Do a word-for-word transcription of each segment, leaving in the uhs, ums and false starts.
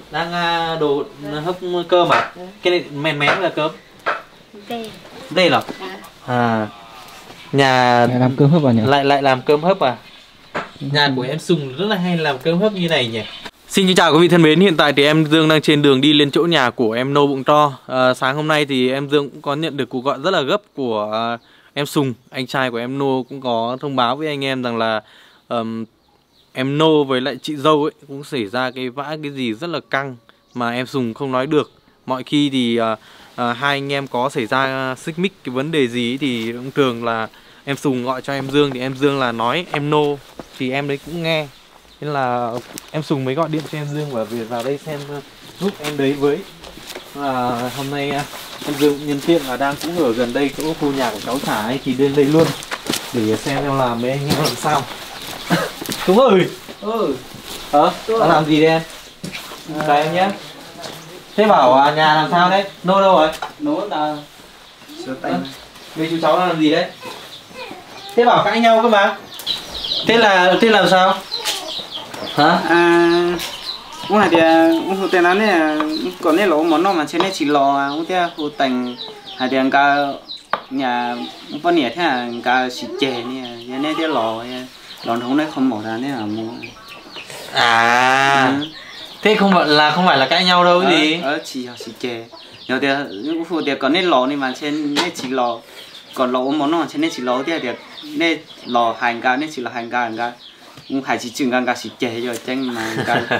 Đang uh, đồ hấp cơm à? Cái này mén mén là cơm. Đây. Đây là. À. Nhà lại làm cơm hấp à nhỉ? Lại lại làm cơm hấp à? Nhà của em Sùng rất là hay làm cơm hấp như này nhỉ. Xin chào quý vị thân mến, hiện tại thì em Dương đang trên đường đi lên chỗ nhà của em Nô Bụng To. à, Sáng hôm nay thì em Dương cũng có nhận được cuộc gọi rất là gấp của uh, em Sùng. Anh trai của em Nô cũng có thông báo với anh em rằng là um, em Nô với lại chị dâu ấy cũng xảy ra cái vã cái gì rất là căng mà em Sùng không nói được. Mọi khi thì uh, uh, hai anh em có xảy ra xích mích cái vấn đề gì thì cũng thường là em Sùng gọi cho em Dương thì em Dương là nói em Nô thì em đấy cũng nghe. Nên là em Sùng mới gọi điện cho em Dương và về vào đây xem giúp em đấy với. Là hôm nay em Dương nhân tiện là đang cũng ở gần đây chỗ khu nhà của cháu Thả ấy thì lên đây luôn để xem em làm với anh em làm sao. Đúng ơi. Ừ. Hả? Đang làm gì đây em? Chào em nhé. Thế bảo à, nhà làm sao đấy? Nô đâu rồi? Nô là sửa tay. Vì chú cháu làm gì đấy? Thế bảo cãi nhau cơ mà. Thế là thế làm sao? Hả? À, ông này thì ông hồ tên này còn này lỗ món nó mà trên này chỉ lò ông thế hồ thành hay thì cả nhà ông phân nhẹ thế là cả xịt chè nè, nhà này thế lò lò không đấy không bỏ ra đấy là mua. À, ừ. Thế không phải là không phải là cãi nhau đâu cái gì? Ờ, chỉ xịt chè. Rồi thì ông hồ thì còn này lò này mà trên này chỉ lò, còn lò món nó trên này chỉ lò thế thì này lò hành cả này chỉ là hành cả hành cả. Hải chỉ chừng gan xịt chè rồi tranh mà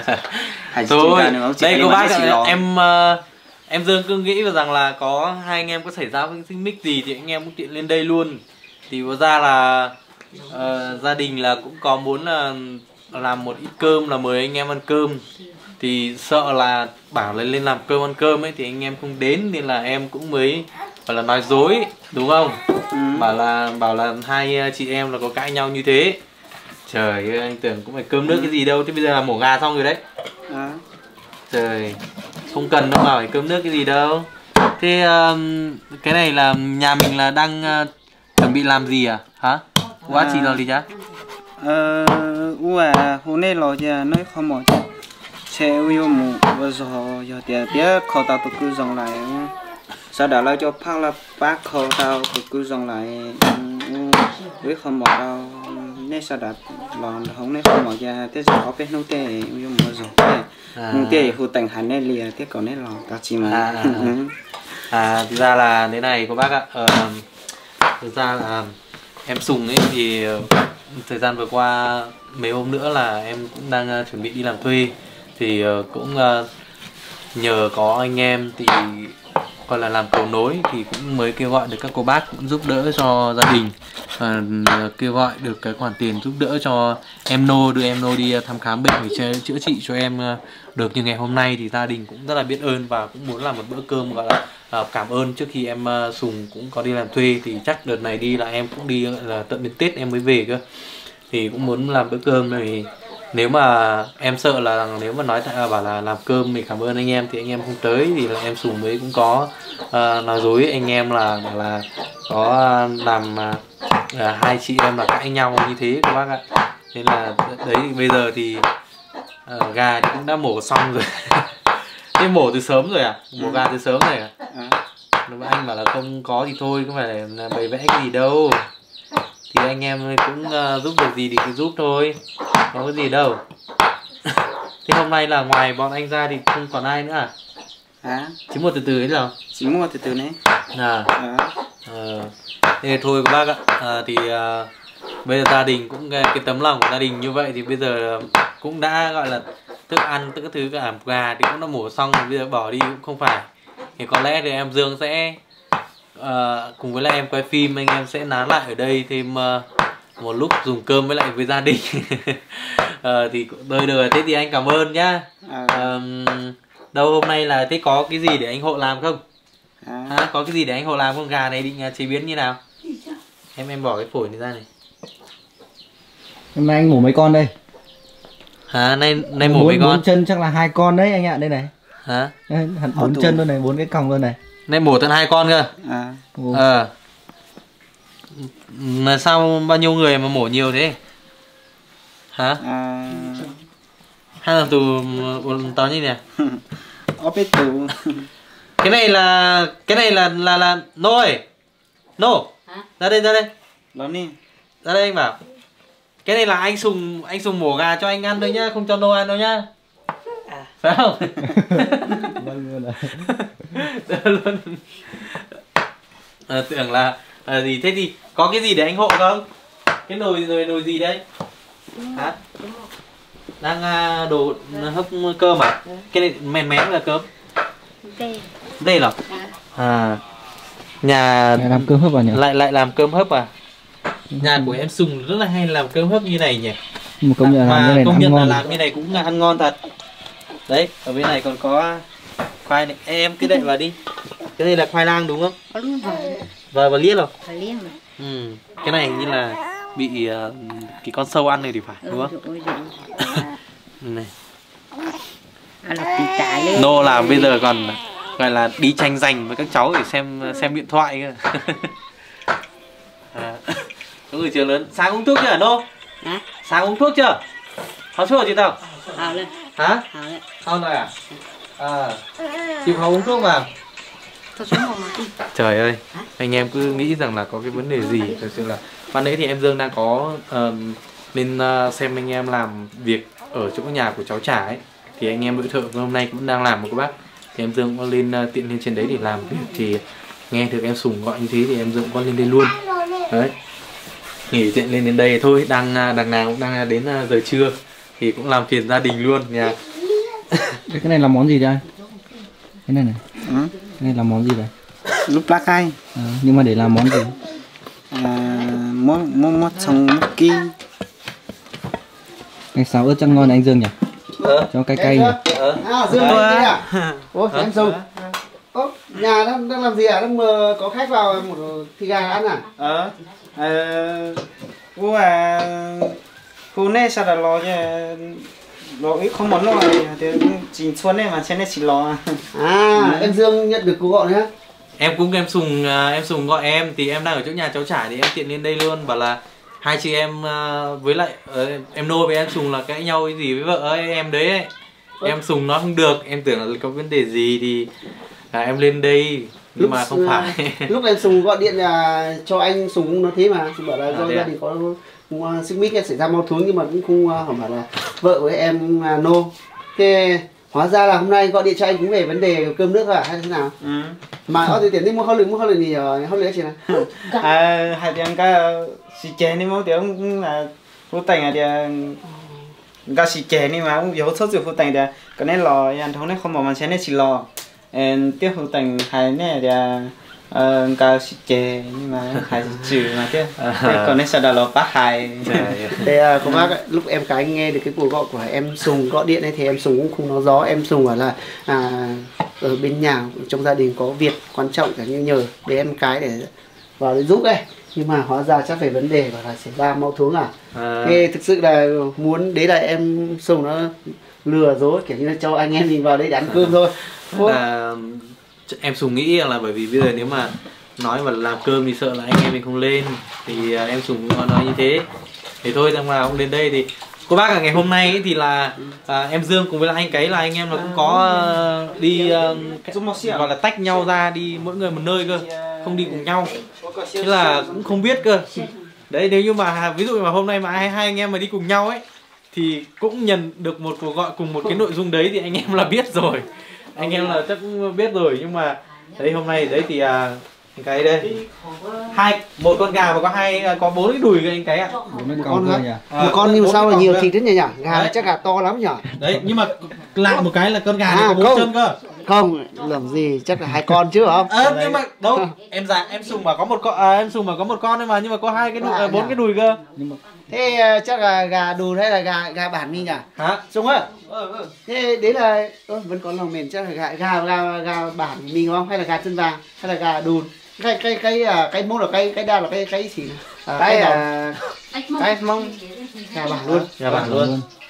hải chỉ chừng gan nữa. Đây cô bác ạ, em uh, em Dương cứ nghĩ rằng là có hai anh em có xảy ra cái xích mích gì thì anh em cũng tiện lên đây luôn. Thì có ra là uh, gia đình là cũng có muốn là uh, làm một ít cơm là mời anh em ăn cơm. Thì sợ là bảo là lên làm cơm ăn cơm ấy thì anh em không đến nên là em cũng mới bảo là nói dối đúng không? Ừ. Bảo là bảo là hai chị em là có cãi nhau như thế. Trời ơi, anh tưởng cũng phải cơm nước ừ. cái gì đâu, thế bây giờ là mổ gà xong rồi đấy. À. Trời, không cần đâu mà phải cơm nước cái gì đâu. Thế um, cái này là nhà mình là đang uh, chuẩn bị làm gì à? Hả? Quá à. Chị làm gì chứ? Ờ, ủa, hôm nay lo chứ, nói không mỏi chứ. Xe yêu mù, vừa rồi, giờ tía tía khẩu tao tụi cứ dòng lại. Sau đó là cho phát là bác khẩu tao tụi cứ dòng lại. Với không mỏi đâu. Nên sao đặt lòn không nên không mở ra thế sao có bên nông tê yêu mua rồi nông tê hồ thành hành này lìa thế còn nên lòn cả chỉ mà à, à, à thực ra là thế này cô bác ạ. Ờ, thực ra là em Sùng ấy thì thời gian vừa qua mấy hôm nữa là em cũng đang uh, chuẩn bị đi làm thuê thì uh, cũng uh, nhờ có anh em thì gọi là làm cầu nối thì cũng mới kêu gọi được các cô bác cũng giúp đỡ cho gia đình và kêu gọi được cái khoản tiền giúp đỡ cho em Nô, đưa em Nô đi thăm khám bệnh để chữa trị cho em được như ngày hôm nay thì gia đình cũng rất là biết ơn và cũng muốn làm một bữa cơm gọi là cảm ơn trước khi em Sùng cũng có đi làm thuê thì chắc đợt này đi là em cũng đi là tận đến Tết em mới về cơ thì cũng muốn làm bữa cơm này. Nếu mà em sợ là nếu mà nói à, bảo là làm cơm thì cảm ơn anh em thì anh em không tới thì là em Sùng mới cũng có uh, nói dối anh em là là có làm uh, hai chị em là cãi nhau như thế các bác ạ. Nên là đấy bây giờ thì uh, gà thì cũng đã mổ xong rồi. Thế mổ từ sớm rồi à? Mổ gà từ sớm rồi à? Nếu mà anh bảo là không có thì thôi, không phải là bày vẽ cái gì đâu. Thì anh em cũng uh, giúp được gì thì cứ giúp thôi, không có gì đâu. Thế hôm nay là ngoài bọn anh ra thì không còn ai nữa à? À? Chỉ một từ từ ấy rồi. Chỉ một từ từ này. À. À. Ờ. Thế thôi các bác ạ. À, thì uh, bây giờ gia đình cũng cái tấm lòng của gia đình như vậy thì bây giờ cũng đã gọi là thức ăn tất cả thứ cả gà thì cũng đã mổ xong rồi, bây giờ bỏ đi cũng không phải. Thì có lẽ thì em Dương sẽ uh, cùng với lại em quay phim, anh em sẽ nán lại ở đây thêm uh, một lúc dùng cơm với lại với gia đình. uh, thì đời đời thế thì anh cảm ơn nhá. Uh, đâu hôm nay là thế có cái gì để anh hộ làm không? À. À, có cái gì để anh hộ làm không? Gà này định chế biến như nào? Em em bỏ cái phổi này ra này. Hôm nay anh mổ mấy con đây? Hả? Nay nay mổ mấy con? Bốn chân chắc là hai con đấy anh ạ, đây này. Hả? Hẳn bốn chân luôn này, bốn cái còng luôn này. Nay mổ tận hai con cơ. À. Ờ. Là sao bao nhiêu người mà mổ nhiều thế? Hả? À... Hay là tù buồn to như nè. Ở bên tù. Cái này là cái này là là là Nô ơi. Nô. Ra đây ra đây. Đó nè. Ra đây anh bảo. Cái này là anh Sùng anh Sùng mổ gà cho anh ăn thôi nhá, không cho Nô ăn đâu nhá. À. Phải không? Vâng luôn luôn. À, tưởng là à, gì thế thì có cái gì để anh hộ không? Cái nồi nồi nồi gì đây? Hả? Đang uh, đồ hấp cơm à? Cái này mén mén là cơm. Đây. Đây là. À. Nhà Nhà làm cơm hấp à nhỉ? Lại lại làm cơm hấp à? Nhà của em Sùng rất là hay làm cơm hấp như này nhỉ. Mà công nhận làm mà như này công nhận là ngon. làm như này cũng là ăn ngon thật. Đấy, ở bên này còn có khoai này. Ê, em cứ đậy vào đi. Cái này là khoai lang đúng không? Có luôn rồi. Và và liếc rồi. Và liếng rồi. Ừ. Cái này hình như là bị uh, cái con sâu ăn này thì phải đúng không? Ừ, rồi, rồi. Này. À, là tí tả lên. Nô làm bây giờ còn gọi là đi tranh giành với các cháu để xem xem điện thoại cơ. À, có người trường lớn. Sáng uống thuốc chưa hả Nô? Hả? Sáng uống thuốc chưa? Háo thuốc chưa tao? Hào lên. Hả? Hào lên. Không rồi à? À, chịu khó uống thuốc vào. Thôi xuống một mà. Trời ơi, anh em cứ nghĩ rằng là có cái vấn đề gì. Thật sự là ban nãy thì em Dương đang có uh, lên uh, xem anh em làm việc ở chỗ nhà của cháu Trà ấy. Thì anh em đội thợ hôm nay cũng đang làm một các bác. Thì em Dương có lên uh, tiện lên trên đấy để làm việc. Thì nghe được em Sùng gọi như thế thì em Dương có lên đây luôn. Đấy. Nghỉ tiện lên đến đây thôi, đang đằng nào cũng đang đến giờ trưa thì cũng làm phiền gia đình luôn nha. Cái này là món gì đây? Cái này này. Ừ. Cái này là món gì đây? Lúc lá cây. À, nhưng mà để làm món gì? À, món món món xong món kia. Cái xào ớt chắc ngon anh Dương nhỉ? Ờ. Cho cay cay nhỉ? Ờ. À, Dương đây à? Ủa, em Sùng. Ơ, nhà đang, đang làm gì à? Đang mờ có khách vào một thịt gà ăn à? Ờ. Ờ. Ủa à. Hôm nay sao đã lo chứ? Lo ít không món lo thì chỉ xuân này mà trên này chỉ lo. À, ừ. Em Dương nhận được cuộc gọi nữa. Em cũng em Sùng em Sùng gọi em thì em đang ở chỗ nhà cháu Trải thì em tiện lên đây luôn, bảo là hai chị em với lại em Nô với em Sùng là cãi nhau cái gì với vợ ấy, em đấy ấy. Em Sùng nó không được, em tưởng là có vấn đề gì thì à, em lên đây nhưng lúc, mà không phải. Lúc em Sùng gọi điện là cho anh Sùng cũng nói thế mà, Sùng bảo là do à, gia đình có uh, xích mích xảy ra mâu thuẫn nhưng mà cũng không uh, hỏi bảo là vợ với em uh, Nô. Thế hóa ra là hôm nay gọi điện cho anh cũng về vấn đề cơm nước à hay thế nào? Ừ. Mà ở thì tiền đi mua hơi lượng mua hơi lượng gì rồi, hơi lượng gì nào? À, hai tiếng cái xì chè đi mua tiếng cũng là phụ tình à thì cái xì chè đi mà cũng yếu sốt rồi phụ tình thì cái này lò anh thằng này không bảo mà xe này chỉ lò em tiếp phụ tình hai này thì ờ cái xì chè nhưng mà hai chữ mà chứ còn này sao đã lò bát hai. Thế cô bác lúc em cái nghe được cái cuộc gọi của em Sùng gọi điện ấy thì em Sùng cũng không nói gió, em Sùng bảo là à, ở bên nhà trong gia đình có việc quan trọng cả như nhờ để em cái để vào để giúp ấy, nhưng mà hóa ra chắc phải vấn đề và là xảy ra mâu thuẫn à. à. Thế thực sự là muốn đấy là em Sùng nó lừa dối kiểu như là cho anh em mình vào đây để ăn cơm thôi. Là em Sùng nghĩ là bởi vì bây giờ nếu mà nói mà làm cơm thì sợ là anh em mình không lên thì em Sùng cũng nói như thế thì thôi thằng nào cũng đến đây thì cô bác cả ngày hôm nay ấy thì là à, em Dương cùng với là anh Cái là anh em là cũng có uh, đi uh, gọi là tách nhau ra đi mỗi người một nơi cơ, không đi cùng nhau, thế là cũng không biết cơ. Đấy, nếu như mà ví dụ mà hôm nay mà hai, hai anh em mà đi cùng nhau ấy thì cũng nhận được một cuộc gọi cùng một cái nội dung đấy thì anh em là biết rồi, anh em là chắc cũng biết rồi. Nhưng mà đấy hôm nay đấy thì à, anh Cái đây hai một con gà mà có hai có bốn cái đùi cái anh Cái ạ. À. Một con thôi nhỉ? À, một con nhưng mà sao là nhiều thịt thế nhỉ nhỉ? Gà này chắc gà to lắm nhỉ? Đấy nhưng mà lại một cái là con gà này à, có bốn chân cơ. Không, làm gì chắc là hai con chứ không? Ờ à, nhưng mà đâu, em già em Sùng mà có một con à, em Sùng mà có một con thôi mà nhưng mà có hai cái đùi à, bốn cái đùi cơ. Nhưng mà... Thế chắc là gà đùn hay là gà gà bản đi nhỉ? Hả? Sùng ơi. Ừ, ừ. Thế đấy là ơ vẫn còn lòng mềm, chắc là gà gà gà gà bản mình không? Hay là gà chân vàng hay là gà đùn? Cái cái cái à, cái mông là cái cái đa là cái cái gì? À, cái à, cái mông gà bản luôn. Gà bản luôn.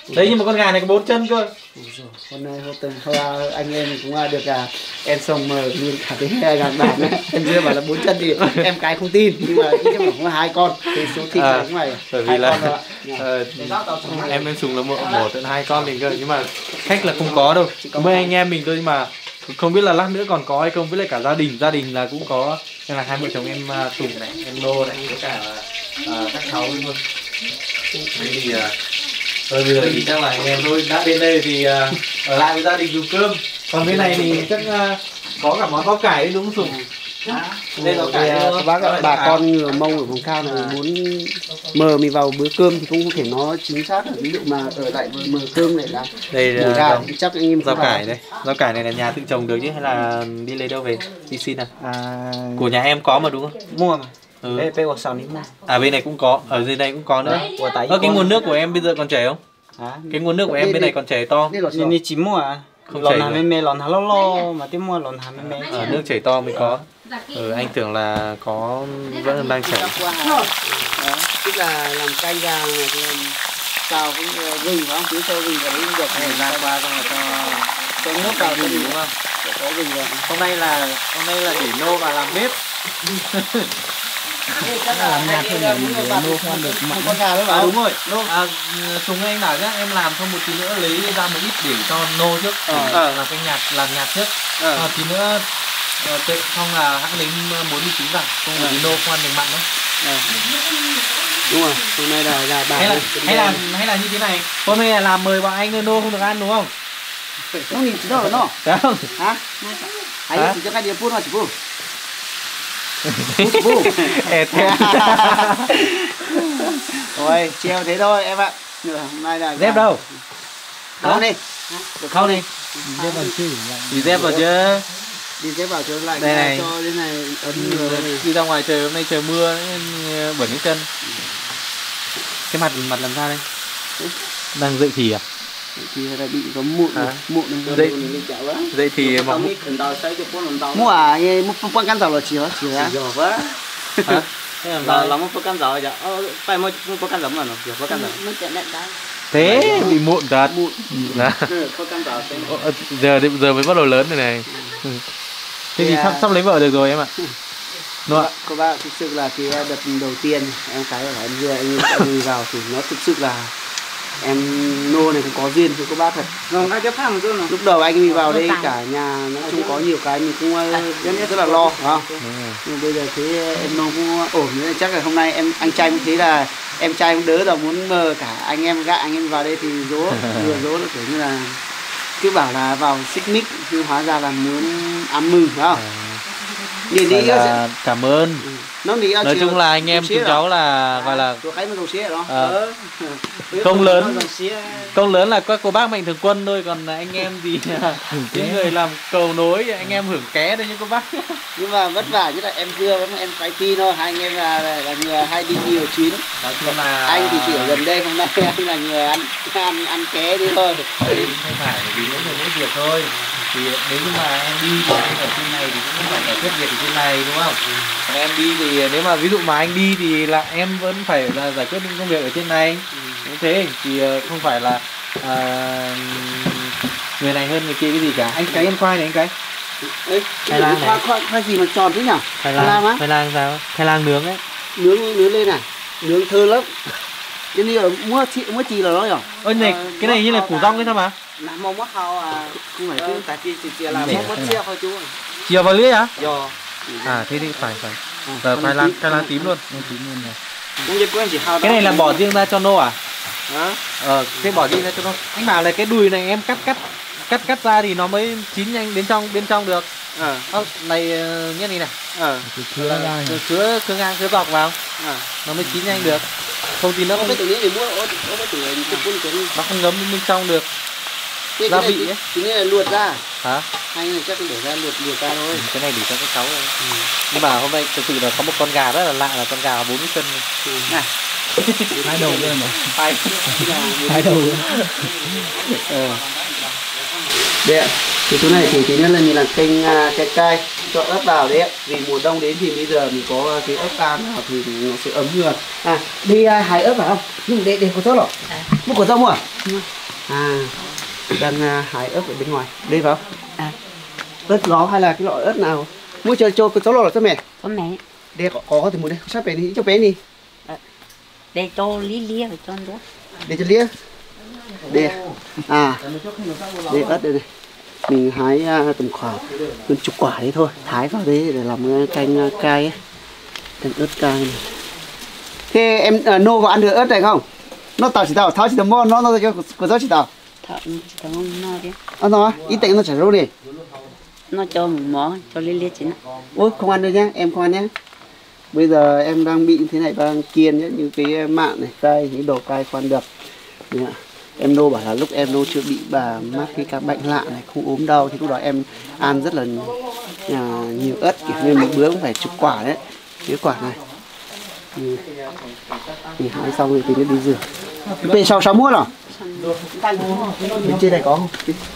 Đấy nhưng mà con gà này có bốn chân cơ. Hôm nay hôm tuần hoa anh em cũng được à, em xong mà luôn cả cái gà bản này. Em chưa bảo là bốn chân thì em cái không tin, nhưng mà ít nhất là cũng là hai con. Cái số thịt À, này cũng này bởi vì hai là con rồi ạ. ờ, em em sùng là một một đến hai con mình cơ, nhưng mà khách là không có đâu, mấy anh em mình thôi, nhưng mà không biết là lát nữa còn có hay không, với lại cả gia đình gia đình là cũng có, nên là hai vợ chồng em uh, Tùng này, em Nô này, với cả uh, các cháu luôn. Đấy thì uh, thôi bây giờ thì chắc là anh em thôi, đã đến đây thì uh, ở lại với gia đình dùng cơm, còn bên này thì chắc uh, có cả món rau cải đấy đúng không Sùng? Đây rau cải Thì, đúng à, bác không? bà con người Mông ở vùng cao này muốn mời mình vào bữa cơm thì cũng không thể nói chính xác được, ví dụ mà ở lại mời cơm này là Đây bổ là gà rau, thì chắc anh em rau không vào. cải đây, rau cải này là nhà tự trồng được chứ hay là đi lấy đâu về đi xin à? À, Của nhà em có mà đúng không? mua mà. Ừ. Đây bây giờ sào nín mua. À bên này cũng có, ở dưới đây cũng có nữa. Của tại Ơ cái nguồn nước của em bây giờ còn chảy không? hả? Cái nguồn nước của em bên này còn chảy to. Đây là Nên đi chỉ mua à? Không Lon chảy hà được. mê mê lon hà lo lo mà tiếp mua lon hà mê mê. Ở nước chảy to mới có. Ừ, anh tưởng là có vẫn đang chảy. Đó, tức là làm canh gà này thì làm xào cũng uh, gừng phải không? Cứ cho gừng vào đấy cũng được. Này ra qua xong rồi cho Cho nước vào cho đúng không? có gừng vào. Hôm nay là hôm nay là để Nô vào làm bếp. Chắc là làm nhạt hơn là mình để Nô không ăn được mặn. Con gà đấy À vào. đúng rồi. Nô, à, Sùng anh bảo nhá, em làm xong một tí nữa lấy ra một ít để cho Nô trước. Ờ. Làm cái nhạt, làm nhạt trước. Ờ. À, tí nữa uh, tệ xong là hãng lấy muốn đi chín vào. Không là Nô không ăn được mặn đâu. Ờ. Đúng rồi, hôm nay là gà bản. Hay là hay là hay là như thế này, hôm nay là làm mời bọn anh Nô không được ăn đúng không? Nó nhìn chỉ đâu rồi nó. Đấy không? Hả? Hay Hả? chỉ cho cái địa phương mà chỉ phương. Ẹt thế. Rồi, treo thế thôi em ạ. Nửa hôm nay là Dép đâu? Không đi. Được không đi? Dép vào chứ. Đi dép vào chứ. Đi dép vào cho lạnh Đây này. cho đến này ấn người này. Đi ra ngoài trời hôm nay trời mưa nên bẩn cái chân. Cái mặt mặt làm sao đây? Đang dậy thì à? Thì là bị có mụn Hả? mụn nó Dậy- lên chảo quá. Dậy thì mọc Mua à, nghe một phong can dầu là chỉ hả? Chỉ hả? Giỏi quá. hả? Thế làm Là sao? là một phố cam giỏi vậy. Ờ, phải một một phố cam giỏi mà nó, kiểu phố cam giỏi. Nó chạy lại cái. Thế bị mụn thật. Mụn. Đó. Ừ, phong can dầu tên. Ờ, giờ giờ mới bắt đầu lớn này này. Thế thì Yeah. sắp sắp lấy vợ được rồi em ạ. Đúng không ạ? Cô bác thực sự là cái đợt đầu tiên em cái là em đưa anh em vào thì nó thực sự là em Nô này cũng có duyên với cô bác thật. Rồi ai cho phát một chút nào. Lúc đầu anh mình vào đây cả nhà nói chung có nhiều cái mình cũng ờ, rất là lo phải không? Đúng rồi. Nhưng bây giờ thấy em Nô cũng ổn, nên chắc là hôm nay em anh trai cũng thấy là em trai cũng đỡ rồi, muốn mời cả anh em gạ anh em vào đây thì dỗ vừa dỗ nó kiểu như là cứ bảo là vào xích mích, nhưng hóa ra là muốn ăn mừng phải không? Điền Phải đi là cảm ơn. nó đi Nói chung là anh em chúng cháu là gọi là chỗ cái mà đồ xía đó. Ờ. Công lớn. Công lớn là các cô bác mạnh thường quân thôi, còn anh em thì những người làm cầu nối anh em hưởng ké đấy những cô bác. Nhưng mà vất vả nhất là em dưa với em cái ti thôi, hai anh em là, là, là người hay đi nhiều chuyến. Nói chung là Anh thì chỉ ở gần đây, hôm nay anh là người ăn ăn ăn ké đi thôi. không phải vì những người mỗi việc thôi, thì nếu như mà em đi thì anh ở trên này thì cũng không phải giải quyết việc ở trên này đúng không? Còn em đi thì nếu mà ví dụ mà anh đi thì là em vẫn phải là giải quyết những công việc ở trên này. Như thế thì ờ, không phải là à, người này hơn người kia cái gì cả. Anh cái em khoai này anh cái Ê, Khoai lang khoai, này. khoai, khoai gì mà tròn thế nhỉ? khoai lang lang á? khoai lang sao? Khoai lang nướng ấy. Nướng nướng lên à? Nướng thơ lắm. Cái này là mua chi mua chi là nó nhỉ? Ôi này Ờ, cái này như là củ rong ấy thôi mà. Là mong mất hao à. Không phải Ờ, cứ tại vì chỉ chỉ là Để mong mất xem chia thôi chú. Chiều vào lưỡi hả? Do. À thế thì phải phải. À, Giờ con khoai lang tím. khoai lang tím luôn. Cũng như quên chỉ hao. Cái này là bỏ riêng ra cho Nô à? Hả? Ờ, cái bỏ riêng ra cho Nô. Anh bảo là cái đùi này em cắt cắt cắt cắt ra thì nó mới chín nhanh bên trong bên trong được. Ờ. Ơ, này ờ, nhất này này. Ờ. Chứa ra. Rồi cứa cứa ngang cứa dọc vào, Ờ. nó mới chín nhanh được. Không thì nó Nó không phải tự nhiên để mua, nó phải tự nhiên cái cuốn cái nó không ngấm bên trong được. cái Gia này vị thì- ấy. thì nghĩa là luộc ra. Hả? Hay là chắc để ra luộc luộc ra thôi. Cái này để cho các cháu thôi. Nhưng mà hôm nay thực sự là có một con gà rất là lạ, là con gà bốn cái chân này. Này, Hai đầu lên mà. Hai. Hai đầu. Ờ. Đây ạ. Thì chỗ này thì thứ nhất là mình làm kênh uh, cái cay cho ớt vào đấy. Vì mùa đông đến thì bây giờ mình có cái ớt cam vào thì nó sẽ ấm hơn. À, đi uh, hái ớt vào không? Nhưng để để có rau rồi. Mua của rau mua à? À, đang uh, hái ớt ở bên ngoài. Đây vào. À, ớt gió hay là cái loại ớt nào? Mua cho cho cái rau rồi cho mẹ. Có mẹ. Đây có có thì mua đây. Sắp về đi cho bé đi. Để cho lý lia phải cho nữa. Để cho lia. Đây. À. Đây ớt đây này. Mình hái uh, tầm khoảng hơn chục quả đấy thôi, thái vào đấy để làm uh, canh uh, cay ấy. Canh ớt cay này. Thế em uh, nô có ăn được ớt này không? Nó tao chỉ tao tháo chỉ tao mua nó nó cho của nó chỉ tao. Thợ thợ nó đi. Ăn nó ít tiền nó chảy rau đi. Nó cho một mỏ cho lý lia chín. Ôi không ăn được nhá, em không ăn nhá. Bây giờ em đang bị thế này đang kiêng nhá, như cái mạng này cay, những đồ cay khoan được. Đấy ạ. Em nô bảo là lúc em nô chưa bị bà mắc cái các bệnh lạ này, không ốm đau thì lúc đó em ăn rất là à, nhiều ớt, kiểu như một bữa cũng phải chục quả đấy, cái quả này. Ừ. Thì hái xong rồi thì nó đi rửa. Về sau sáu muỗng nào? Bên trên này có không?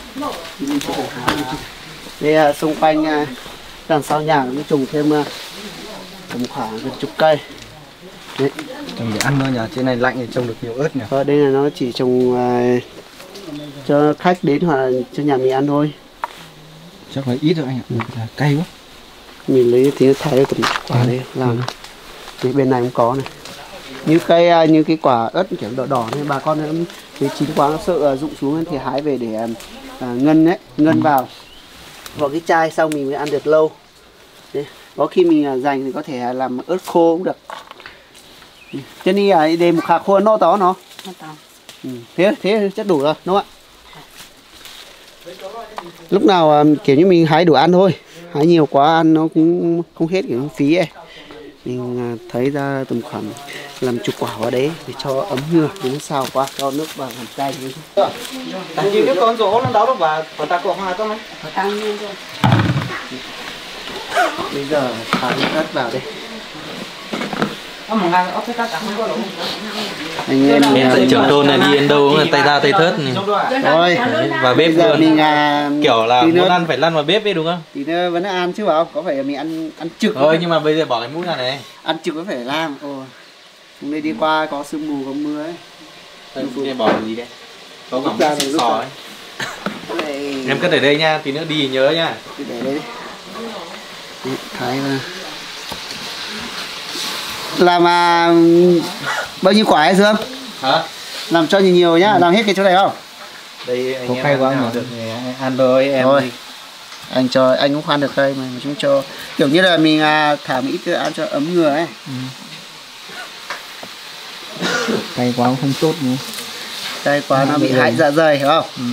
Đây xung quanh đằng sau nhà cũng trồng thêm tầm khoảng gần chục cây. Đấy. Trồng để ăn thôi nhỉ, trên này lạnh thì trồng được nhiều ớt nhỉ. Ờ, đây là nó chỉ trồng uh, cho khách đến hoặc là cho nhà mình ăn thôi. Chắc là ít rồi anh ạ, ừ. Cay quá. Mình lấy thì thay tầm quả đây làm. Thì bên này cũng có này. Như cây như cái quả ớt kiểu đỏ đỏ này, bà con nó thì chín quá nó sợ rụng xuống thì hái về để uh, ngân đấy, ngân ừ. vào vào cái chai xong mình mới ăn được lâu. Đấy. Có khi mình dành thì có thể làm ớt khô cũng được. Cho nên là để một khả khô nó to nó. Nó to. Ừ. Thế thế chắc đủ rồi đúng không ạ? Lúc nào kiểu như mình hái đủ ăn thôi, hái nhiều quá ăn nó cũng không hết kiểu phí ấy. Mình thấy ra tầm khoảng làm chục quả vào đấy để cho ấm hương, đến sao quá cho nước vào làm cay như thế. Tại vì cái con rổ nó đâu đó và phải ta có hoa to mấy. Phải tăng lên thôi. Bây giờ thả nước ớt vào đây. Anh em tại trưởng thôn này đi đến đâu cũng tay ra tay thớt này. Rồi, vào bếp giờ luôn. Mình à, kiểu là muốn nữa, ăn phải lăn vào bếp ấy đúng không? Thì nó vẫn ăn chứ bảo có phải mình ăn ăn trực thôi nhưng mà bây giờ bỏ cái mũ ra này. Ăn trực có phải làm. Ồ. Hôm nay đi qua có sương mù có mưa ấy. Đây bỏ cái gì đây? Có cả một xịt sò ấy. Em cứ để đây nha, tí nữa đi nhớ nha. Cứ để đây đi. Đấy, thái vào. Làm à, bao nhiêu quả ấy Dương? Hả? Làm cho nhiều nhiều nhá, ừ. Làm hết cái chỗ này không? Đây anh có em cay quá mà được ăn thôi em. Thôi. Anh cho anh cũng khoan được đây mà chúng cho kiểu như là mình à, thả một ít ăn cho ấm người ấy. Ừ. Cay quá cũng không tốt nữa. Cay quá nó bị hại dạ dày hiểu không? Ừ.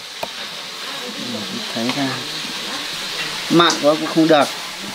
Thấy ra mặn quá cũng không được.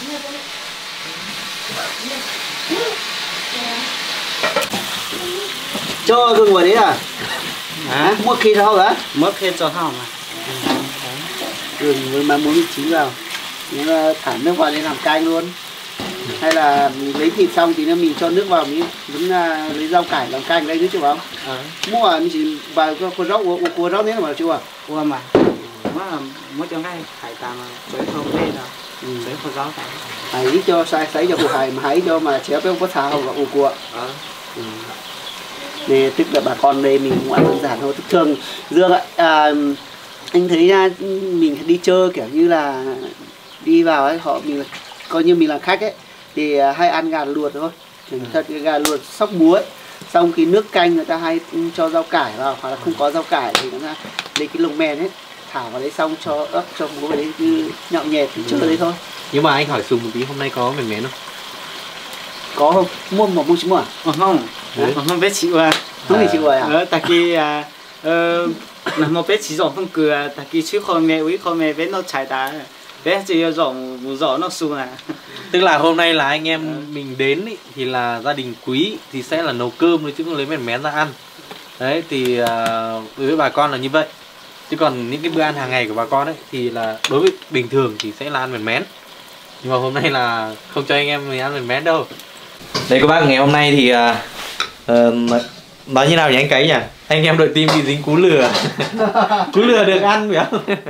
Cho gừng vào đấy à? Hả? Mất khi rau hả? Mất khi cho hao mà. Gừng với mà muốn chín vào. Nếu là thả nước vào để làm canh luôn. Hay là mình lấy thịt xong thì mình cho nước vào mình vẫn uh, lấy rau cải làm canh đây nữa chứ không? Ờ. Mua à, mình chỉ vài con rau của của rau đấy mà chưa à? Ủa mà. Mà mỗi chỗ ngay hải tạm bởi không lên đâu. Ừ, bởi không rau cải. Hãy cho sai sấy cho củ hải mà hãy cho mà chéo béo có thả vào ủ cua. Ờ. Ừ. Nên tức là bà con đây mình cũng ăn đơn giản thôi. Thường Dương ạ, à, anh thấy ra mình đi chơi kiểu như là đi vào ấy họ mình coi như mình là khách ấy thì hay ăn gà luộc thôi. Ừ. Thật cái gà luộc sóc búa ấy. Xong cái nước canh người ta hay cho rau cải vào hoặc là không có rau cải thì người ta lấy cái lồng men ấy thả vào đấy xong cho ớt cho búa vào đấy như nhậu nhẹt thì chơi ừ. đấy thôi. Nhưng mà anh hỏi Sùng một tí hôm nay có mềm mén không? Có không? Mua một mua chứ mua à? Ờ, không. Ờ, không biết chịu à. Không biết chịu à? Ờ, tại vì à, ờ, là một biết chỉ dùng không cửa, tại vì chứ không mẹ uy không mẹ biết nó chạy đá, biết chỉ dùng vụ gió nó xuống à. Tức là hôm nay là anh em ừ. mình đến ý, thì là gia đình Quý thì sẽ là nấu cơm thôi chứ không lấy mềm mén ra ăn. Đấy thì uh, đối với bà con là như vậy. Chứ còn những cái bữa ăn hàng ngày của bà con ấy thì là đối với bình thường thì sẽ là ăn mềm mén. Nhưng mà hôm nay là không cho anh em mình ăn mềm mén đâu. Đây các bác, ngày hôm nay thì uh, uh, nói như nào nhỉ anh Cái nhỉ? Anh em đội team bị dính cú lừa. Cú lừa được ăn phải không?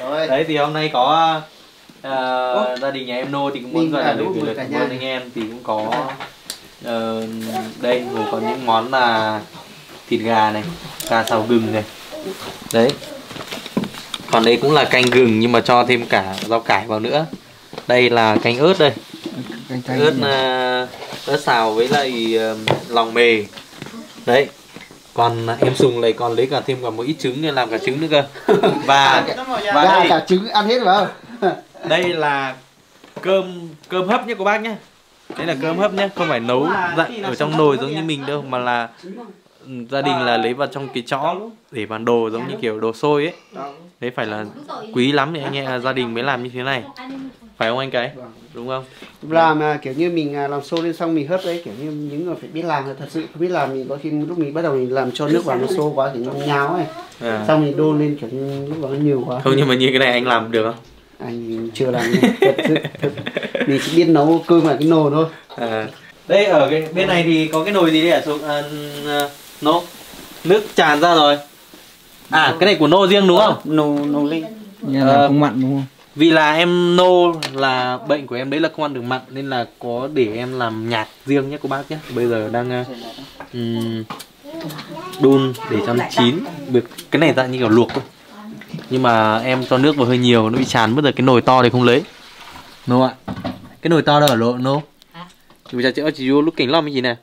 Rồi. Đấy thì hôm nay có uh, gia đình nhà em Nô thì cũng muốn Mình gọi cả là để lũ gửi mười lời cả cảm nhà ơn này. anh em thì cũng có uh, đây gồm có những món là thịt gà này, gà xào gừng này, đấy. Còn đây cũng là canh gừng nhưng mà cho thêm cả rau cải vào nữa. Đây là canh ớt đây, Canh canh ớt gì? uh, ớt xào với lại uh, lòng mề, đấy. Còn em Sùng này còn lấy cả thêm cả một ít trứng để làm cả trứng nữa cơ. Và và Gà đây, cả trứng ăn hết vào. đây là cơm cơm hấp nhé các bác nhé. Đây là cơm hấp nhé, không phải nấu dặn ở trong nồi giống như mình đâu, mà là ừ, gia đình là lấy vào trong cái chõ để vào đồ giống như kiểu đồ xôi ấy. Đấy phải là quý lắm thì anh em gia đình mới làm như thế này. Phải không anh cái? Đúng không? Làm à, kiểu như mình à, làm xô lên xong mình hấp đấy, kiểu như những người phải biết làm thật sự không biết làm thì có khi lúc mình bắt đầu mình làm cho nước vào nó xô quá thì nó nháo ấy. À. Xong mình đôn lên kiểu như lúc đó nó nhiều quá. Không, nhưng mà như cái này anh làm được không? Anh chưa làm nha. thật, sự, thật. Mình chỉ biết nấu cơm ở cái nồi thôi. À. Đây ở cái bên này thì có cái nồi gì đấy hả Sùng? À, Nô, nước tràn ra rồi. À cái này của Nô riêng đúng không? nấu nấu lên. Nhà làm Ờ, không mặn đúng không? Vì là em Nô là bệnh của em đấy là không ăn được mặn nên là có để em làm nhạt riêng nhé cô bác nhé. Bây giờ đang uh, um, đun để cho nó chín. Được cái này dạng như kiểu luộc thôi. Nhưng mà em cho nước vào hơi nhiều nó bị tràn, mất rồi cái nồi to thì không lấy. Nô ạ. Cái nồi to đâu ở lộ Nô? Chúng ta sẽ chỉ vô lúc cảnh lom cái gì nè.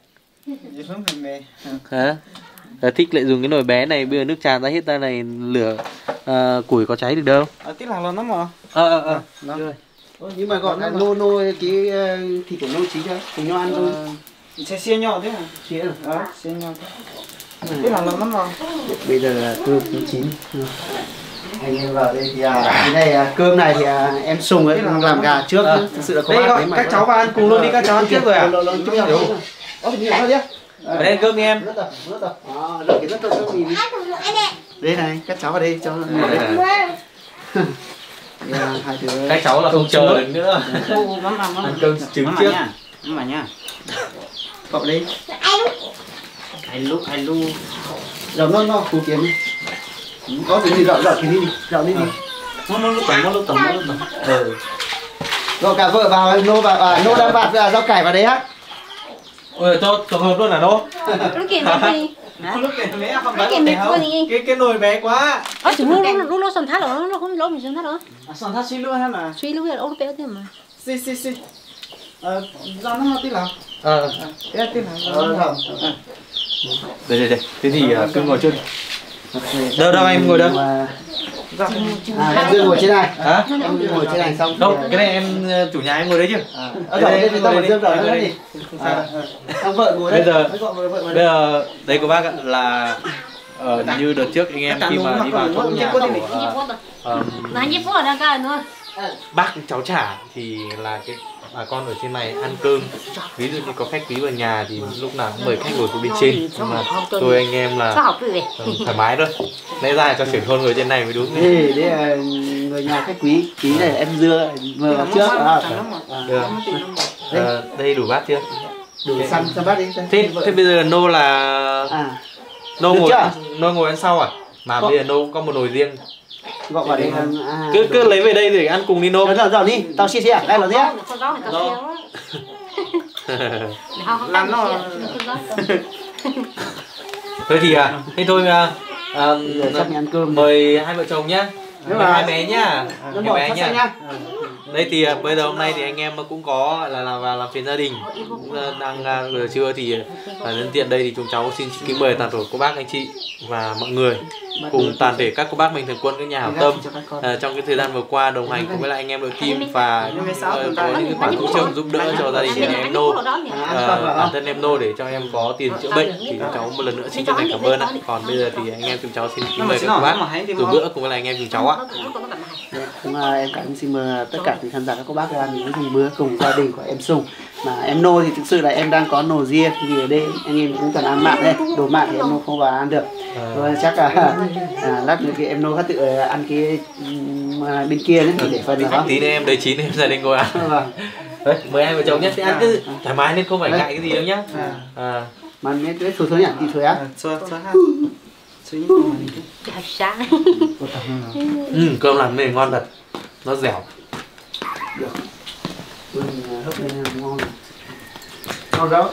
Hả? À, thích lại dùng cái nồi bé này, bây giờ nước tràn ra hết ra này, lửa à, củi có cháy được đâu. À, tí là nó mà. Ờ ờ ờ. Ôi, nhưng mà gọi là nô nô cái ờ, thịt của nô chín chưa? Cùng nhau ăn thôi. Sẽ chia nhỏ thế à? Chia rồi. Ờ, chia nhỏ thế. Tí là nó mà. Bây giờ là cơm nó chín. Anh em vào đây thì à, cái này à, cơm này thì à, em Sùng ấy làm gà trước À. nhá. Thực sự là có Đây bác gọi đấy mà các cháu vào ăn cùng luôn đi, các cháu ăn trước rồi à? Lộn lộn chút nhau. Ôi thì nhiều thôi nhá. Ở đây cơm đi em. Rất tập, rất tập. À, rồi cái rất tập cho mình. Đây này, các cháu vào đây cho nó ngồi đây. Yeah, hai đứa. Các cháu là không chờ được nữa. Ăn cơm trứng trước. Mà nha. Cậu đây. Ai lúc ai lu. Rồi nó nó củ tiền đi. Có cái gì dọn dọn cái đi đi, dọn đi đi. Nó nó lúc tổng nó lúc tổng nó lúc tổng. Ừ. Rồi cả vợ vào nô vào à, nô đang vặt à, rau cải vào đấy á. Ôi cho tổng hợp luôn hả Nô? Lúc kia mẹ gì? Lúc này mẹ không Lúc kia mẹ có gì? Cái cái nồi bé quá. Ờ, chúng nó lúc nó sần thắt rồi, nó không lỗ mình sần thắt rồi. À, xong thắt suy luôn ha mà. Suy lúc là ốp béo thế mà. Xì xì xì. Ờ, do nó mà tí là. Ờ. Thế tí là. Ờ, rồi. Đây đây đây. Thế thì uh, cứ ngồi trước. Đâu đâu em ngồi đâu? À, em Dương ngồi trên này. Hả? Em Dương ngồi trên này xong. Không, cái này em uh, chủ nhà em ngồi đấy chứ. À, ở đây đây tao Dương rồi nữa đi. À, ông vợ ngồi đây. Bây giờ Với vợ vợ ngồi bây đây. giờ đây cô bác ạ là ờ, như đợt trước anh em khi mà đi vào chỗ nhà của ờ, Mà nhếp phút ở đây cả nữa. bác cháu trả thì là cái bà con ở trên này ăn cơm, ví dụ như có khách quý vào nhà thì lúc nào cũng mời khách ngồi từ bên trên, nhưng mà tôi anh em là Sao học cái gì? ừ, thoải mái thôi, lẽ ra là cho trưởng thôn ngồi trên này mới đúng. Đây, đây là người nhà khách quý, quý này là em Dương mời vào trước. À, Được. Ờ, đây đủ bát chưa? đủ xăm cho bác đi. Thế thế bây giờ Nô là À, Nô được ngồi chưa? Nô ngồi ăn sau à? Mà Có. bây giờ Nô cũng có một nồi riêng. gọi vào đây. À, Cứ cứ lấy về đây để ăn cùng đi Nô. rồi rồi đi, tao chia sẻ, đây là gì á? Làm nó. Thôi thì à, thế thôi à, à, Giờ sắp đi ăn cơm. mời hai vợ chồng nhá, Nhưng mời mà- hai bé nhá, Nó hai bỏ bé phát nhá. nhá. Đây thì à, bây giờ hôm nay thì anh em cũng có là là vào làm phiền gia đình, cũng à, đang à, giờ trưa thì à, nhân tiện đây thì chúng cháu xin kính mời toàn thể cô bác anh chị và mọi người cùng toàn thể các cô bác mình thường quân các nhà hảo tâm à, trong cái thời gian vừa qua đồng hành cùng với lại anh em đội team và uh, có những cái khoản hỗ trợ giúp đỡ cho gia đình nhà em Nô. À, bản thân em Nô để cho em có tiền chữa bệnh thì chúng cháu một lần nữa xin chân thành cảm ơn ạ. Còn bây giờ thì anh em chúng cháu xin kính mời các cô bác dùng bữa cùng với lại anh em chúng cháu ạ. Cũng à, em cảm xin mời tất cả quý khán giả các cô bác ra những dùng bữa cùng gia đình của em Sùng. Mà em Nô thì thực sự là em đang có nồi riêng, vì ở đây anh em cũng toàn ăn mặn đây, đồ mặn thì em Nô không vào ăn được. Rồi chắc là à, lát nữa thì em Nô các tự ăn cái um, bên kia đấy để phần nào đó. Tí nữa em đầy chín em gia đình ngồi ăn. Vâng. Đấy, mời hai vợ chồng nhé, thì ăn cứ thoải mái nên không phải ngại cái gì đâu nhá. À. Mà nghe cái thôi thôi nhỉ, thì thôi á. Xua xua ha. Chả sáng. Ừ, cơm làm này ngon thật, nó dẻo. Được. Mình hấp lên ngon. Ngon đó.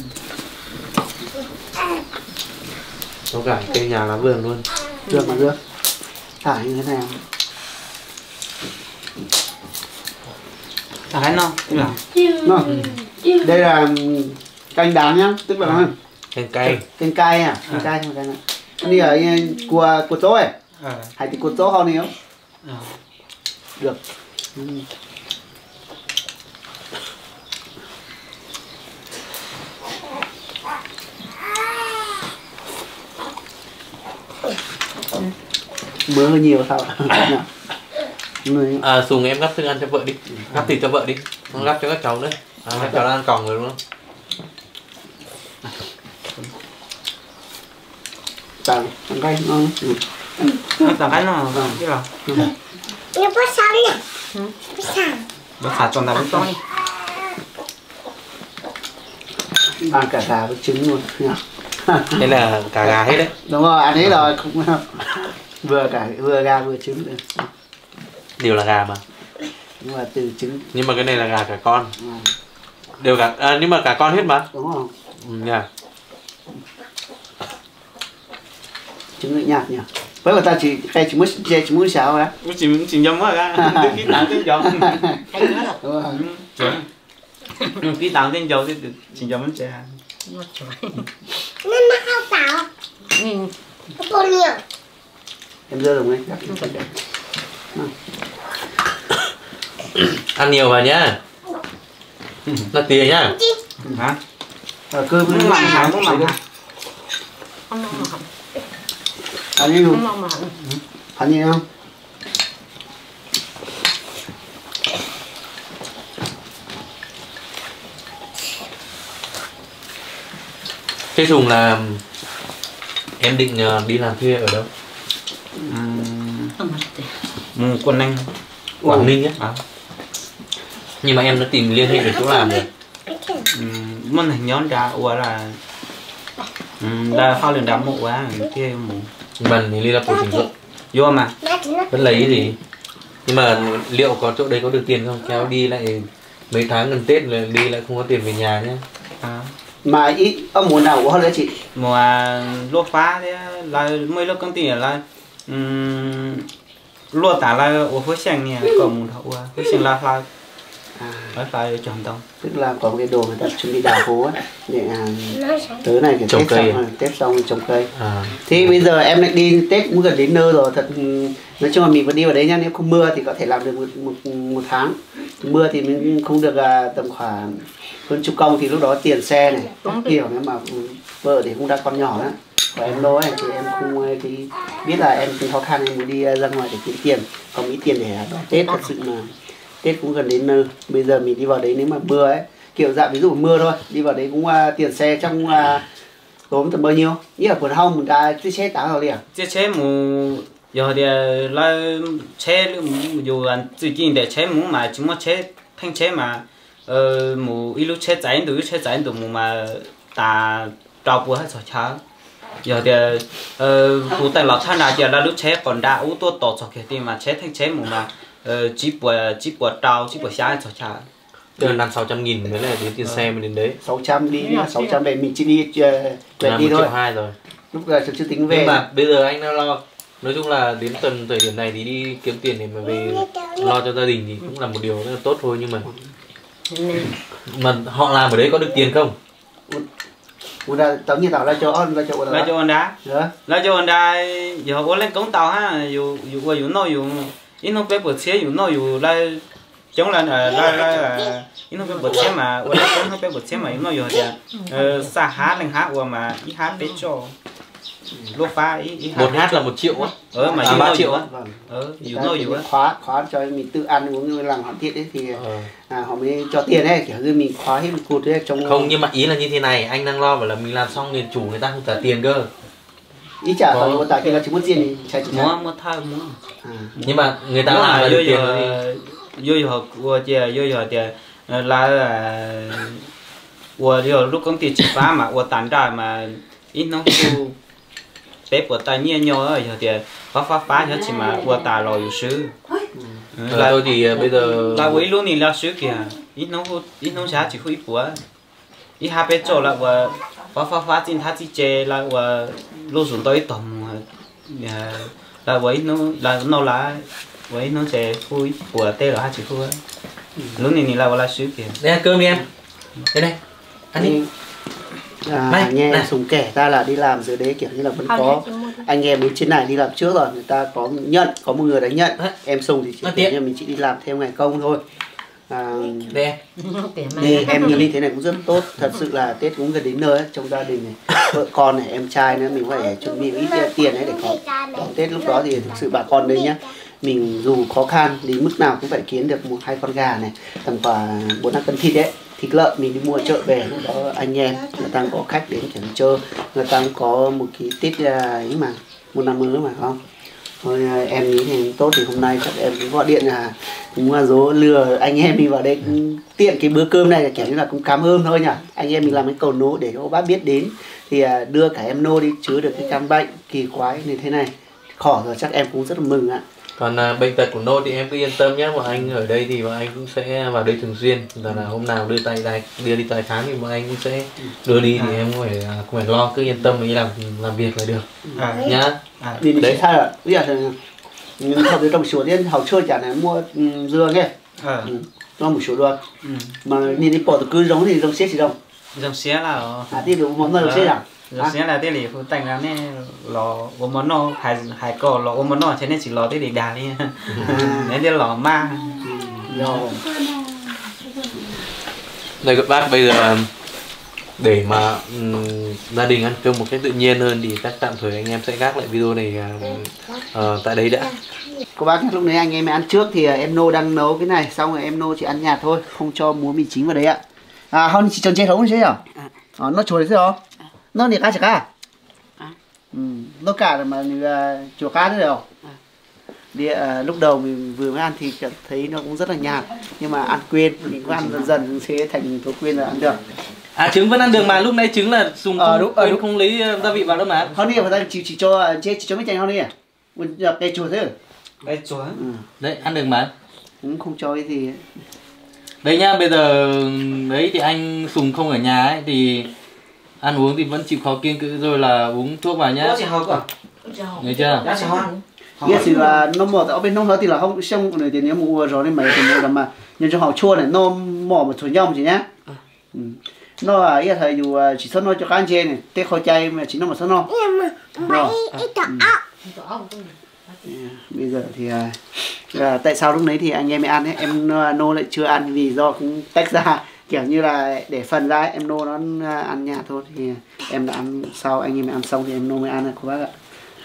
Có cả cây nhà lá vườn luôn. Được mà được. Thả như thế nào? Thả hết non, tức là Ngon. Đây là canh đán nhá, tức là Canh cay. canh cay à, canh cay không canh này. Này ở của của chỗ ấy. Hay thì của chỗ họ này không? Được. Ừ. Mưa hơi nhiều sao? Người... À, Sùng em gắp thức ăn cho vợ đi, gắp thịt cho vợ đi, không gắp cho các cháu nữa. À, các cháu đang ăn còng rồi đúng không? Tặng cay ngon. tao cái nó cái là Nó bớt sao nhỉ? Bớt sao? nó thả tròn là to đi. Ăn cả gà với trứng luôn nhá. Đây là cả gà hết đấy. Đúng rồi, ăn đấy rồi không vừa cả vừa gà vừa trứng được. Đều là gà mà. Nhưng mà từ trứng. Nhưng mà cái này là gà cả con. À, Đều cả à, nhưng mà cả con hết mà. đúng không? Ừ, nha. Trứng lại nhạt nhỉ. Với người ta chỉ cái chỉ muốn chỉ muốn xào á. Chỉ chỉ giống mà ra cái tảng cái giống. Đúng rồi. Nhưng cái tảng cái giống thì chỉ giống bánh chè. Nó nó không tạo. Ừ. Nó bồn nhiều. Em dơ đồng này. Ăn nhiều vào nhá. Là tìa nhá. Hả? Ở cơ Muốn mặn hả? Muốn mặn hả? Không mong mà hẳn. Ăn đi Không không? mong mà hẳn. Ăn gì không? Thế Sùng là em định uh, đi làm thuê ở đâu? Một con anh. Quảng Ninh á. À. Nhưng mà em đã tìm liên hệ được chỗ làm rồi. Mình hình nhóm ra ủa là là phao liền đám một quá kia một Mình thì liên lạc của trình độ vô mà Nó chỉ nó vẫn lấy cái gì. Nhưng mà liệu có chỗ đấy có được tiền không? Kéo đi lại mấy tháng gần Tết là đi lại không có tiền về nhà nhé. à. Mà ít ông muốn nào của họ nữa chị? Mà lúa phá thế là mấy lúc công ty là um, lúa tả là ở phố xanh nè còn một hậu phố xanh là là À, phải trồng tông tức là có cái đồ người ta chuẩn bị đào hố ấy để à, nó sẽ tới này cái Trồng Tết cây xong rồi, Tết xong rồi trồng cây. À. Thì bây giờ em lại đi Tết cũng gần đến nơi rồi, thật nói chung là mình vẫn đi vào đấy nhá, nếu không mưa thì có thể làm được một một, một tháng. Mưa thì mình không được à, tầm khoảng hơn chục công thì lúc đó tiền xe này các kiểu, nếu mà vợ thì cũng đã con nhỏ đó và em lô ấy thì em không thì biết là em cũng khó khăn, em muốn đi ra ngoài để kiếm tiền, có mấy tiền để đón Tết. Thật sự mà Tết cũng gần đến nơi, bây giờ mình đi vào đấy nếu mà mưa ấy, kiểu dạng ví dụ mưa thôi, đi vào đấy cũng uh, tiền xe trong uh, tốn tầm bao nhiêu? Ý là quần hông mình đã chiếc xe táo rồi đi à? chiếc chế mù giờ thì là chế dù là tự nhiên để chế mù mà chúng nó chế thanh chế mà ờ mù ít lúc chế cháy từ chế cháy từ mù mà ta trao bùa hết rồi chả giờ thì ờ phụ tay lọt thang nào giờ là lúc chế còn đã ú tôi tổ cho cái gì mà chế thanh chế mù mà ờ chỉ bùa chỉ bùa trao chỉ bùa xá rồi chả Từ năm sáu trăm nghìn mới là đến tiền xe mình đến đấy. sáu trăm đi, sáu trăm về mình chỉ đi uh, về đi một thôi. triệu hai rồi. Lúc là chưa tính về. Nhưng mà bây giờ anh đang lo. Nói chung là đến tầm thời điểm này thì đi kiếm tiền để mà về lo cho gia đình thì cũng là một điều rất là tốt thôi, nhưng mà mà họ làm ở đấy có được tiền không? Ủa là tao như tao là cho ăn là cho là cho anh đã đó. là cho anh đã giờ ô lên công tàu ha dù dù qua dù nói dù ít nó bé bớt xe dù nói dù là chống là là là ít nó bé bớt xe mà ô lên công nó bé bớt xe mà ít nó dù thì xa hát lên hát qua mà ít hát để cho lúa phá ít ít Một hát là một triệu á. ờ mà À, dù ba nói triệu dù á. á Vâng. ờ dù Người ta nói chỉ dù á khóa khóa cho mình tự ăn uống như làm hoàn thiện đấy thì Ờ. à, họ mới cho tiền ấy, kiểu như mình khóa hết một cột đấy trong. Không, nhưng mà ý là như thế này, anh đang lo bảo là mình làm xong thì chủ người ta không trả tiền cơ. Ý chả Có. phải một tài kia là chỉ muốn tiền thì chạy chỉ mua mua thay mua à. Nhưng mà người ta Nếu làm mà là vô được tiền giờ rồi thì vô giờ qua chơi vô giờ thì là qua giờ lúc công ty chỉ phá mà qua tán ra mà ít nó khu bé của ta nhia nhau rồi thì phá phá phá cho chỉ mà của ta rồi sư là tôi thì bây giờ là với luôn thì là sư kìa ít nông ít nông xã chỉ khui của ít hai bé chỗ là của phá phá phá trên tháp chỉ chè là của lô xuống tới tầm là với nó là nó là với nó sẽ khui của tê là hai chỉ khui lúc này thì là là sư kìa đây ăn cơm đi em đây này ăn đi. À, này, anh em này. Sùng kể ta là đi làm dưới đấy kiểu như là vẫn có anh em bên trên này đi làm trước rồi, người ta có nhận, có một người đã nhận. Em Sùng thì chỉ kiểu như mình chỉ đi làm thêm ngày công thôi. À, đây thì em như thế này cũng rất tốt, thật sự là Tết cũng gần đến nơi ấy, trong gia đình này vợ con này em trai nữa mình phải chuẩn bị ít tiền ấy để có đón Tết. Lúc đó thì thực sự bà con đây nhá, mình dù khó khăn đến mức nào cũng phải kiếm được một hai con gà này, tầm khoảng bốn năm cân thịt đấy, thịt lợn mình đi mua chợ về. Lúc đó anh em người ta có khách đến kiểu chơi, người ta có một cái Tết ấy mà một năm mới mà không thôi. Em nghĩ thì tốt, thì hôm nay chắc em cũng gọi điện là cũng dỗ lừa anh em mình vào đây cũng tiện cái bữa cơm này, là kiểu như là cũng cảm ơn thôi nhỉ. Anh em mình làm cái cầu nối để cho bác biết đến thì đưa cả em Nô đi chữa được cái căn bệnh kỳ quái như thế này, khỏi rồi chắc em cũng rất là mừng ạ. Còn à, bệnh tật của Nô thì em cứ yên tâm nhé, bọn anh ở đây thì bọn anh cũng sẽ vào đây thường xuyên, là, là hôm nào đưa tay đây đưa đi tái khám thì bọn anh cũng sẽ đưa đi, thì em không phải không phải lo, cứ yên tâm đi làm làm việc là được à. nhá. À, đi đấy sao ạ? Bây giờ thì sau cái trong số tiền học chơi chả này mua um, dưa nghe, à. ừ. Nó một số luôn, ừ. mà nhìn đi bỏ từ cứ giống thì giống xếp gì đâu, giống xé là à thì được món nào xếp à? giống xé là cái gì phụ tay ra nè, lò ôm món nó hai hai cò lò ôm món nó thế nên chỉ lò cái gì đà đi, nên cái lò ma. Rồi. Đây các bác, bây giờ để mà um, gia đình ăn cơm một cách tự nhiên hơn thì chắc tạm thời anh em sẽ gác lại video này uh, uh, tại đây đã. Cô bác lúc nãy anh em ăn trước thì em Nô đang nấu cái này, xong rồi em Nô chỉ ăn nhạt thôi, không cho muối mì chính vào đấy ạ. À không chỉ trần chế không chứ nhở? À, nó chồi thế rồi, nó nhiệt cá chả cá? Ừ, nó cả mà chùa cá thế rồi. Đi, à, lúc đầu mình vừa mới ăn thì cảm thấy nó cũng rất là nhạt, nhưng mà ăn quên, mình có ăn dần dần sẽ thành thói quen là ăn được. À trứng vẫn ăn được mà, lúc nãy trứng là dùng ờ, không, đúng, ờ, đúng. không lấy gia vị vào đâu mà. Không đi mà ta chỉ chỉ cho chỉ, chỉ cho mấy chanh không đi à? Cái chùa thế. Cái chúa. Ừ. Đấy ăn được mà. Cũng không cho cái gì. Đấy nhá, bây giờ đấy thì anh Sùng không ở nhà ấy thì ăn uống thì vẫn chịu khó kiêng cữ rồi là uống thuốc vào nhá. Nhớ chưa? Biết thì là nó mỏ ở bên nông nó thì là không xong người thì nếu mua rồi nên mày thì mua mà nhưng cho họ chua này nó mỏ một số nhau gì nhá. Ừ. Nó là ý thầy dù chỉ sót nó cho cá trên này, tết khói chay mà chỉ nó một sót nó. Rồi. Ừ. Bây giờ thì à, tại sao lúc đấy thì anh em mới ăn ấy, em Nô lại chưa ăn vì do cũng tách ra kiểu như là để phần ra ấy, em Nô nó ăn nhạt thôi, thì em đã ăn sau, anh em ăn xong thì em Nô mới ăn cô bác ạ.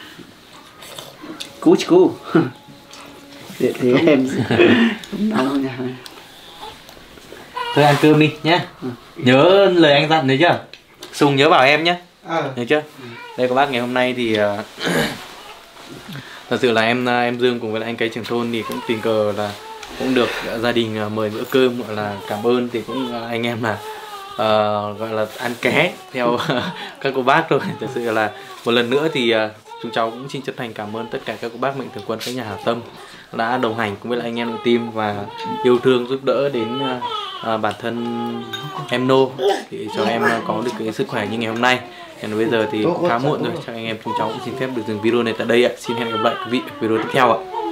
Cú chỉ cú để thế em cũng nóng nha. Thôi ăn cơm đi nhá. Ừ. Nhớ lời anh dặn đấy chưa? Sùng nhớ bảo em nhé. À. Nhớ chưa? Ừ. Đây các bác, ngày hôm nay thì uh, thật sự là em em Dương cùng với lại anh Cái Trưởng Thôn thì cũng tình cờ là cũng được gia đình uh, mời bữa cơm, gọi là cảm ơn, thì cũng uh, anh em là uh, gọi là ăn ké theo các cô bác rồi. Thật sự là một lần nữa thì uh, chúng cháu cũng xin chân thành cảm ơn tất cả các cô bác mạnh thường quân, các nhà hảo tâm đã đồng hành cùng với lại anh em đội team và yêu thương giúp đỡ đến uh, uh, bản thân em Nô để cho em uh, có được cái sức khỏe như ngày hôm nay. Còn bây giờ thì khá muộn rồi, chắc anh em chúng cháu cũng xin phép được dừng video này tại đây ạ. Xin hẹn gặp lại quý vị ở video tiếp theo ạ.